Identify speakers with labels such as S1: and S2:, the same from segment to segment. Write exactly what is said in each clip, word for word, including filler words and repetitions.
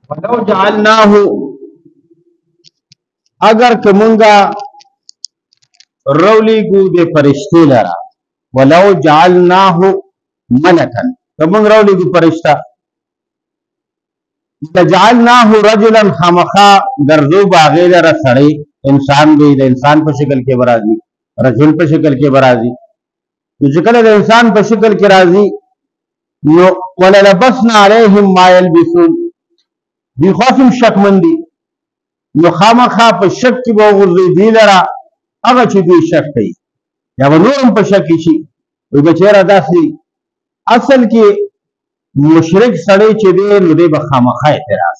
S1: ولو جعلناه اگر کمونگا رولیگو دے فرشتے لرا ولو جعلناه ملکن کمونگ رولیگو فرشتہ لجعلناه رجلا خامخا گرزو باغی لرا سڑی انسان دی د انسان په شکل کې برازي رجل په شکل کې برازي نو چې کله د انسان په شکل کې راځي نو وللبسنا عليهم ما يلبسون دی خاصم شک مندي نو خامخا په شک کې به وګرځي دی لرا هغه چې دی شک کوي یا به نورم په شک شي وي بچیرا داسي اصل کې مشرک سړی چې دی نو دی به خامخا اعتراض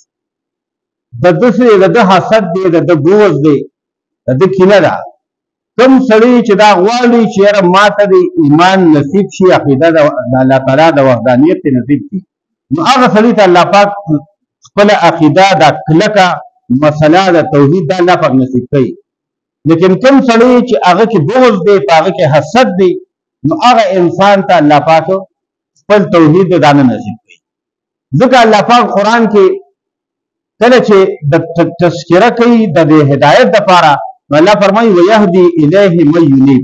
S1: د دسه د حسد دی د بغض دی د کینه ده کوم سړی چې دا غواړي چې یاره ماته د ایمان نصیب شي عقیده د الله تعالی د وحدانیت نصیب شي نو هغه سړی ته الله پاک خپل عقیده د کلکه مسله د توحید د الله پاک نصیب کوي لیکن کوم سړی چې هغه کې بغض دی هغه کې حسد دی نو هغه انسان ته الله پاک خپل توحید د دانه نصیب کوي ځکه الله پاک قرآن کې کله چې د تذکره کوي د هدایت لپاره الله فرمایي ويهدي الیه من یونیب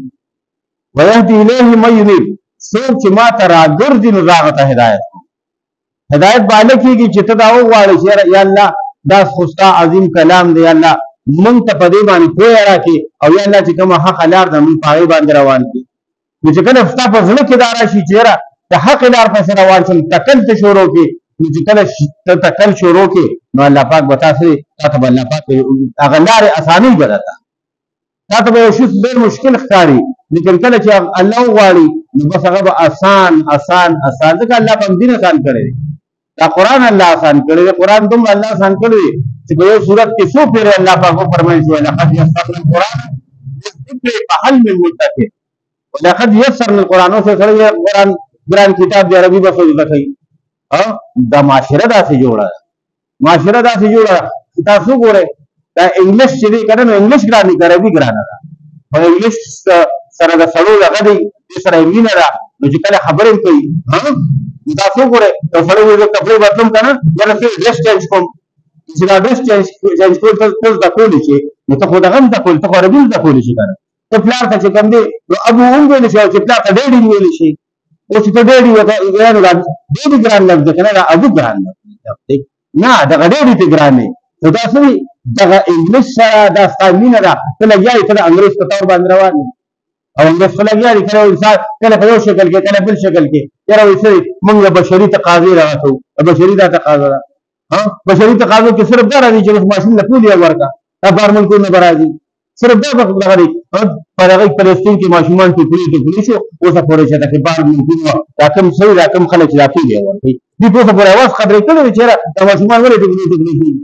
S1: ويهدي الیه من یونیب څوک چې ما ته راګرځي نو هغه ته هدایت هدایت باندې کېږي چې ته دا وغواړې چې یا الله دا خو ستا عظیم کلام دی یا الله مونږ ته په دې باندې پوهه راکړي او یا الله چې کومه حق لار ده مونږ په هغې باندې روان کړي نو چې کله ستا په زړه کې دا راشي چې یاره د حق لار پسې روان شم تکل ته شروع کړي نو چې کله ته تکل شروع کړي نو الله پاک به تاسې تا ته به الله پاک هغه لارې اسانۍ به درته تا ته به یو شی ډېر مشکل ښکاري لیکن کله چې الله وغواړي نو بس هغه به آسان آسان آسان ځکه الله په دین آسان کړی دی دا قرآن الله آسان کړی دی قرآن دومره الله آسان کړی دی چې په یو صورت کې څو پېرې الله پاک وفرمایي چې ولقد یسرنا القرآن للذکر فهل من مدکر ولقد یسرنا القرآن اوس سړی قرآن ګران کتاب دی عربي بس زده کوي دا معاشره داسې جوړه ده معاشره داسې جوړه ده تاسو ګورئ دا انګلیش چې دی کنه نو انګلیش ګران دی عربي ګرانه ده او انګلیش سره د سړو دغه دی دې سره یې مینه ده نو چې کله خبرې کوي تاسو ګورئ یو سړی وایي کپړې بدلوم که نه یاره زه ډرس چینج کوم چې دا ډرس چینج چینج کول ته زده کولی شي نو ته خو دغه هم زده کولی ته خو عربي زده کولی شي که نه ته پلار ته چې کوم دی نو ابو هم ویلی شي او چې پلار ته ډیډي ویلی شي اوس چې ته ډیډي ویلی دا ډیډي ګران لفظ دی که نه دا ابو ګران لفظ دی نه دغه ډیډي ته ګران دی نو دا څه وي دغه انګلیش سره دا ستا مینه ده ته لګیا یې ته د انګریز په طور باندې روان یې او انګلیس په لګیا دي کله انسان کله په یو شکل کې کله بل شکل کې یاره وایي څه موږ بشري تقاضې راغه کوو بشري دا تقاضا ده بشري تقاضو کې صرف دا راځي چې اوس ماشین له پولې ورکړه دا بهر ملکونو به راځي صرف دا دغه دی په هغې فلسطین کې ماشومان ټوکلي ټوکلي شو اوسه پورې چې دغې بهر ملکونو دا کوم سوي دا کوم خلک چې دا پولې ورکوي دوی په اوسه پورې اواز خبرې کړې وي چې یاره دا ماشومان ولې ټوکلي ټوکلي شي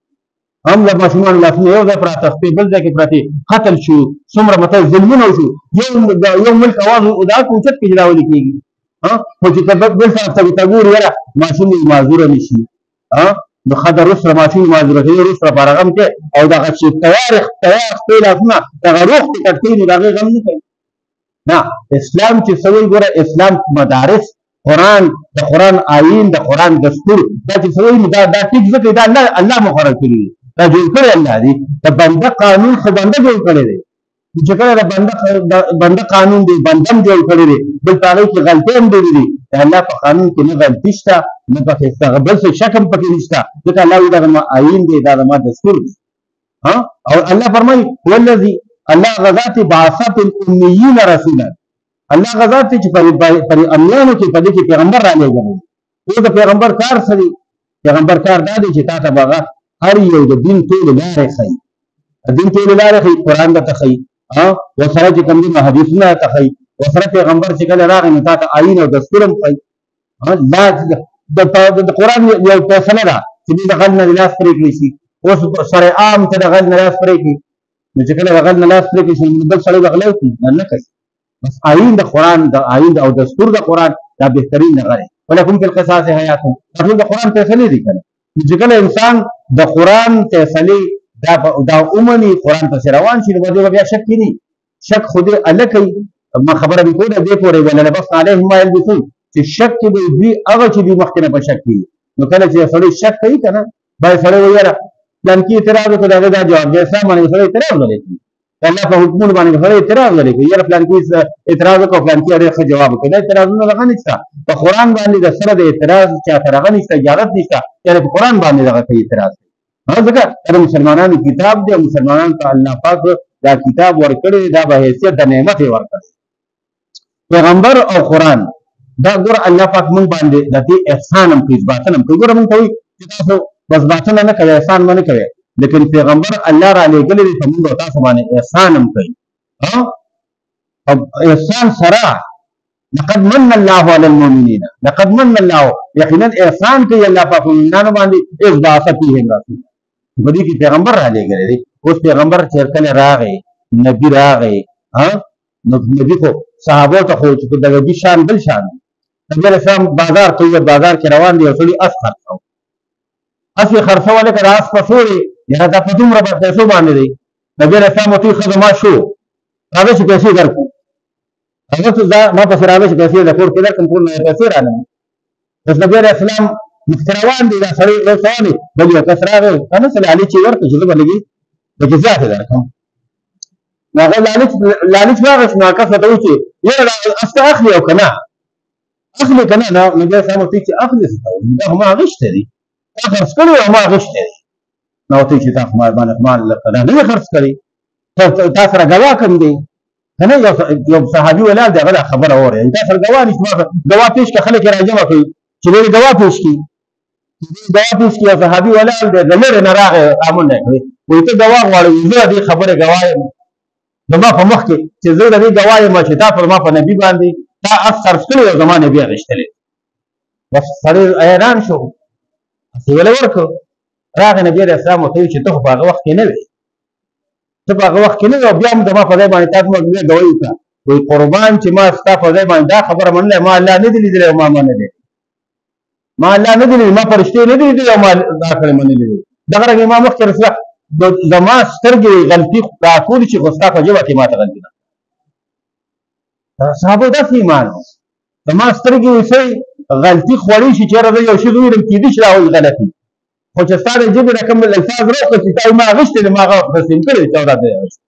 S1: هم له ماشومان لاسونه یو ځای پراته خپې بل ځای کې پراتې قتل شو څومره مطلب ظلمونه وشو یو یو ملک اواز دا اوچت کې چې دا ولې کېږي خو چې بل سره ته ګورې یاره ماشوم یې معذوره نه شي نو ښه روس سره ماشوم معذوره کوي روس سره په هغه غم کې او دغه چې تیار تیار خپې لاسونه دغه روغ ټکټ کوي نو د هغې غم نه کوي نه اسلام چې څه وایي ګوره اسلام مدارس قرآن د قرآن آیین د قرآن دستور دا چې څه وایي دا دا ټیک ځکه دا الله الله مقرر کړي دي دا جوړ کړی الله دی د بنده قانون خو بنده جوړ کړی دی چې کله د بنده بنده قانون دی بنده هم جوړ کړی دی بل په هغې کې غلطۍ هم ډېرې دي د الله په قانون کې نه غلطي شته نه پکې بل څه شک هم پکې نشته ځکه الله وایي دا زما آیین دی دا زما دستور دی او الله فرمایي والذي الله غذا ته بعث فی الامیین رسولا الله غذا ته چې پر امیانو کې په دې کې پیغمبر را لېږلی او د پیغمبر کار څه دی پیغمبر کار دا دی چې تا ته به هغه هر یو د دین ټولې لارې ښیي د دین ټولې لارې ښیي قرآن درته ښیي ورسره چې کوم دي حدیثونه درته ښیي ورسره پیغمبر چې کله راغی نو تا ته آیین او دستور هم ښیي دا د قرآن یو فیصله ده چې دوی د غل نه لاس پرې کړی شي اوس سړی عام ته د غل نه لاس پرې کړي نو چې کله د غل نه لاس پرې کړي شي بل سړی به غلی وکړي نه کوي بس آیین د قرآن د آیین او دستور د قرآن دا بهترین هغه دی ولکم فی القصاص حیات دا ټول د قرآن فیصلې دي که نه چې کله انسان د قرآن فیصلې دا دا ومني قرآن پسې روان شي نو په دې به بیا شک کېني شک خو دې الله کوي ما خبره مې کوله دې پورې وللبسنا علیهم ما یلبسون چې شک کې به دوی هغه چې دوی مخکې نه په شک کېږي نو کله چې سړی شک کوي که نه باید سړی وایي یاره پلان کې اعتراض وکړو د هغې دا جواب دی اسلام باندې سړی اعتراض ولې کوي د الله په حکمونو باندې سړی اعتراض ولې کوي یاره پلان کې اعتراض وکړو پلان کې ډېر ښه جواب وکړي دا اعتراضونه دغه نشته په قرآن باندې د سره د اعتراض چا سره هغه نشته اجازت نشته یعنې په قرآن باندې دغه کوي اعتراض کوي ځکه دا د مسلمانانو کتاب دی او مسلمانانو ته الله پاک دا کتاب ورکړی دی دا به حیثیت د نعمت یې ورکړی پیغمبر او قرآن دا ګوره الله پاک مونږ باندې د دې احسان هم کوي اثباتن هم کوي ګوره مونږ ته وایي چې تاسو بس باطنه نه کوئ احسان به نه کوئ لیکن پیغمبر الله را لېږلی دی په مونږ او تاسو باندې احسان هم کوي او احسان سره لقد من الله على المؤمنين لقد من الله یقینا احسان کوي الله پاک مؤمنانو باندې اذ بعث فیهم رسولا په دې کې پیغمبر را لېږلی دی اوس پیغمبر چې کله راغی نبي راغی نو نبي خو صحابو ته خو چې د نبي شان بل شان نبي علیه السلام بازار ته ووت بازار کې روان دی یو سړي اس خرڅاو اس یې خرڅوه لکه د اس پسو دی یاره دا په دومره پیسو باندې دی نبي علیه السلام ورته وویل ښه زما شو راځه چې پیسې درکړو هغه ته دا ما پسې راځه چې پیسې د کور کې درکړم ټول پیسې رانه بس نبي علیه السلام مخکې روان دی دا سړی روان دی بل یو کس راغی کنه څه لالچ یې ورکړ چې زه به لږې لږې زیاتې درکړم نو هغه لالچ لالچ واخیست نو هغه کس ورته وویل چې یاره اس ته اخلي او که نه اخلي که نه نو نبي علیه السلام ورته وویل چې اخلي څه ته وایي دا خو ما اخیستی دی تا خرڅ کړی او ما اخیستی دی نو ورته وویل چې تا خو ما باندې مال نه دی خرڅ کړی تا سره ګواه کوم دی که نه یو صحابي ولاړ دی هغه دا خبره واورېده تا سره ګواه نشته ما ګواه پېښ کړه خلک یې راجمع کوي چې دی ګواه پېښ کړي ګواه پېښ کړي یو صحابي ولاړ دی د لرې نه راغی امنډه یې کړې وایي ته ګواه غواړې زه د دې خبرې ګواه یم زما په مخ کې چې زه د دې ګواه یم چې تا پر ما په نبي باندې تا اس خرڅ کړی او زما نبي اخیستلی بس سړی حیران شو اسې ویله ورکړو راغی نبي علیه السلام ورته وویل چې ته خو په هغه وخت کې نه وې ته په هغه وخت کې نه وې او بیا هم زما په ځای باندې تا زما بیا ګوایي وکړه وایي قربان چې ما ستا په ځای باندې دا خبره منلی ما الله نه دي لیدلی او ما منلی ما الله نه دي لیدلی ما فرشتې نه دي لیدلی او ما دا کړې منلی دي دغه رنګې ما مخکې رسوله زما سترګې غلطي راټولې چې خو ستا په ژبه کې ما ته غلطي ده صحابو داسې ایمان و زما سترګې ویسئ غلطي خوړی شي چېرې زه یو شي وویلم کېدای شي دا وایي غلطي خو چې ستا د ژبې نه کوم الفاظ راوکړه چې تا ما اخیستی دی ما هغه تسلیم کړی دی چې اولاد یې اخیستی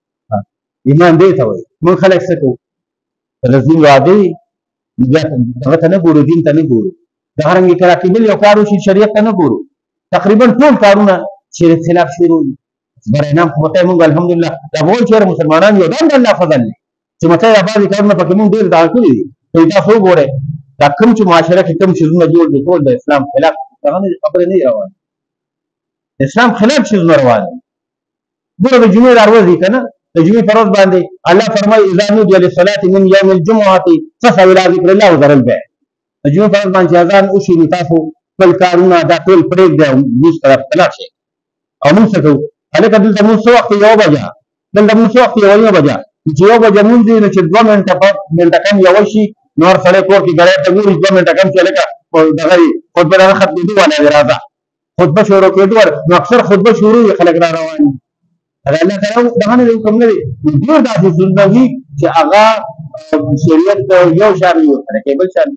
S1: ایمان دې ته وایي موږ خلک څه کوو رزي واده وي بیا دغه ته نه ګورو دین ته نه ګورو دغه رنګې که راکېدل یو کار وشي شریعت ته نه ګورو تقریبا ټول کارونه شریعت خلاف شروع دي برای نام خو ورته مونږ الحمدلله دا به وایو چې یاره مسلمانان یو دم د الله فضل دی چې مته دا بعضې کارونه پکې مونږ ډېر دغه کړي دي نو تاسو وګورئ دا کوم چې معاشره کې کوم شیزونه جوړ دي ټول د اسلام خلاف دغه نه خبرې نه دي روانې اسلام خلاف شیزونه روان دي ګوره د جمعې دا ورځ دي که نه د جمعې په ورځ باندې الله فرمایي اذا نودي للصلاة من یوم الجمعة فاسعوا الى ذکر الله وذروا البیع د جمعې په ورځ باندې چې اذان وشي نو تاسو خپل کارونه دا ټول پرېږدئ او لمونځ طرف ته لاړ شئ او مونږ څه کوو هلکه دلته مونځ څه وخت یوه بجه دلته مونځ څه وخت یوه نیمه بجه چې یو بجه مونځ وي نو چې دوه منټه منټه کم یوه شي نو هر سړی کور کې ګړی ته ګوري دوه منټه کم چې هلکه دغه یې خطبه دغه ختمېدو والا دی راځه خطبه شروع کېدو والا نو اکثر خطبه شروع وي خلک را روان وي هغه الله تعالی دغه نه دی حکم نه دی ډېر داسې څیزونه وي چې هغه شریعت یو شان وي ورسره کې بل شان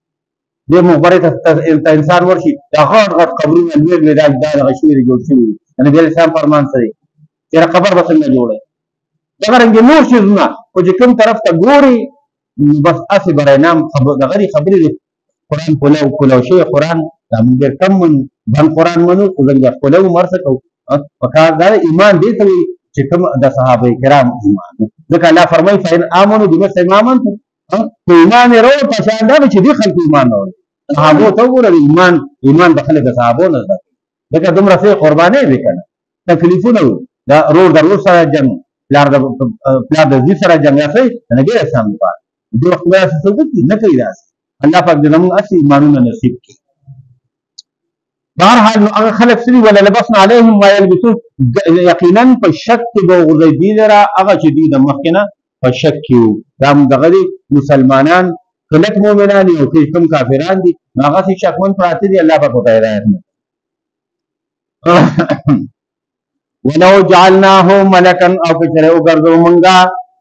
S1: دې مقبرې ته انسان ورشي دا غټ غټ قبرونه لوی لوی دا دغه شوي دي جوړ شوي دي نبي علیه السلام فرمان څه دی چېرې قبر به څنګه جوړی دغه رنګې نور شیزونه خو چې کوم طرف ته ګوري بس هسې برای نام دغه دي خبرې دي قرآن پلو پلو شوی قرآن دا موږ ډېر کم منو بند قرآن منو خو زنګ پلو مر څه کوو پکار دا ایمان دې ته وي چې کوم د صحابه کرام ایمان ځکه الله فرمایي فإن آمنوا بمثل ما آمنتم که ایمان یې راوړ په شان دا چې دې خلکو ایمان راوړي صحابو ته وګوره ایمان ایمان به خلک د صحابو نه زده کوي ځکه دومره څه قربانۍ وې که نه تکلیفونه وو دا رور د رور سره جنګ پلار د پلار د زوی سره جنګ یا څه د نبي علیه السلام لپاره دې وخت به داسې څه وکړي نه کوي داسې الله پاک دې زموږ هسې ایمانونه نصیب کړي بهرحال نو هغه خلک څه دي وللبسنا علیهم ما یلبسون یقینا په شک کې به وغورځوي دوی لره هغه چې دوی د مخکې نه په شک کې وو دا دغه دي مسلمانان کلک مؤمنان دي او کوم کافران دي نو هغسې شکمن پراته دي الله پاک ورته هدایت نه ولو جعلناه ملکا او که چېرې وګرځو مونږه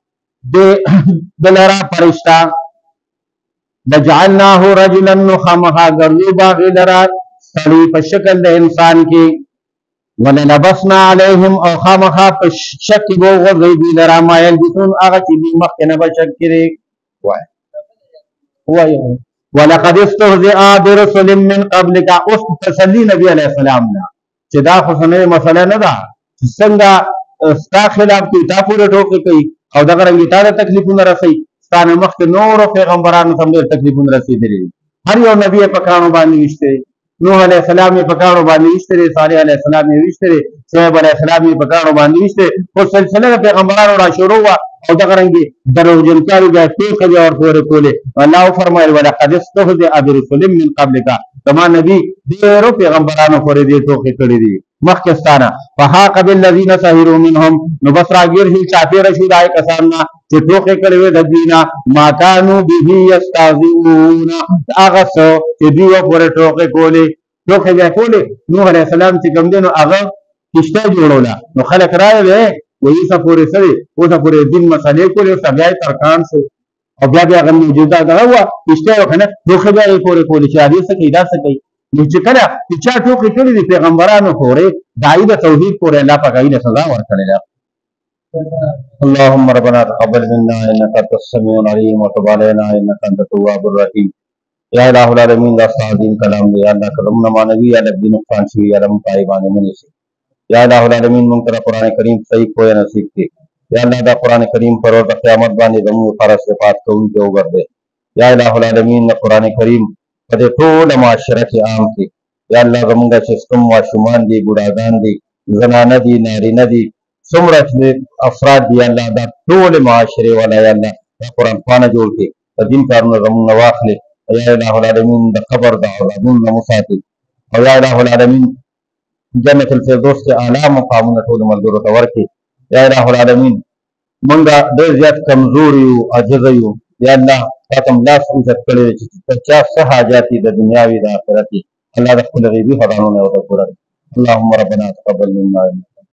S1: د لره فرشته لجعلناه رجلا نو خامخا ګرځو به هغې لره सड़ी पर शक्ल द इंसान की वलनबसना अलैहिम और खामखा पर शक वो गज़ीबी लरा मा यलबिसून आगा चीज़ मख के न बशक करे वाय वाय वलक़द इस्तहज़िअ बिरुसुलिम मिन क़ब्लिका उस तसल्ली नबी अलैहि सलाम ना चिदा खुसने मसला न दा संगा स्ता खिलाफ की ता पूरे ठोके कई और दगर अंगिता तकलीफ न रसई स्थान मख के नूर पैगंबरान समझ तकलीफ न रसी दे हर यो नबी पकाणो बानी विश्ते नूह अलैहि सलाम में पकाणो बानी विश्ते सालेह अलैहि सलाम में विश्ते शुएब अलैहि सलाम में पकाणो बानी विश्ते वो सिलसिले पैगंबरान और शुरू हुआ और दगरंगे दरोजन कारी गए तो कजे और पूरे कोले अल्लाह फरमाए वाला कद इस्तहज़िअ बिरुसुलिम मिन क़ब्लिका तमा नबी देरो पैगंबरान को दे तो के कड़ी दी मखस्ताना फहाक बिल्लज़ीना सहिरू मिनहुम नुबसरा गिर ही चाफे रशीद आए कसाना जे टोके करे वे दीना मा कानू बिही यस्ताज़िऊन आगसो जे दियो पूरे टोके कोले टोके गए कोले नूह अलैहि सलाम से कम देनो आगा किस्ता जोड़ोला नो खलक राय वे वही सफूरे सरे वो सफूरे दिन मसले कोले सगाई तरकान से और ब्या ब्या गम मौजूदा दगा हुआ किस्ता वखने टोके गए पूरे कोले चादी से कीदा से कई नीचे करा पिछा टोके कड़ी दी पैगंबरान कोरे दाई द तौहीद कोरे अल्लाह पकाई ने सजा वर करेगा अल्लाहुम्मा रब्बना तक़ब्बल मिन्ना इन्नका अंतस समीउल अलीम व तब अलैना इन्नका अंतत तव्वाबुर रहीम या इलाहुल आलमीन ला सादीन कलाम दे अल्लाह कलम नमानवी या नबी नुकसान छी या रम पाइबाने मुनीसी या इलाहुल आलमीन मुनकर कुरान करीम सही कोय नसीब के या अल्लाह दा कुरान करीम पर और क़यामत बाने दमु फरस से बात को उनके ओगर दे या इलाहुल आलमीन कुरान करीम पदे टोल माशरा के आम के या अल्लाह गमुंगा चिस्तम व शुमान दी बुढ़ागान दी जनाना दी नारीना दी सुमरत में अफराद दी अल्लाह दा टोल माशरे वाला या अल्लाह कुरान पाना जोड़ के दिन कारुन गमुंगा वाखले या इलाहुल आलमीन द खबर दा अज़मुन मुसाती और या इलाहुल आलमीन जन्नतुल फिरदौस के आला मकामुन टोल मजदूर तवर के या इलाहुल आलमीन मंगा देर ज्यादा कमजोरी अजज़यु या अल्लाह तातम ला सूझत करे क्या सहा जाती द दुनियावी द आखिरती अल्लाह द खुल गईबी खदानों ने और पूरा अल्लाहुम्मा रब्बना तक़ब्बल मिन्ना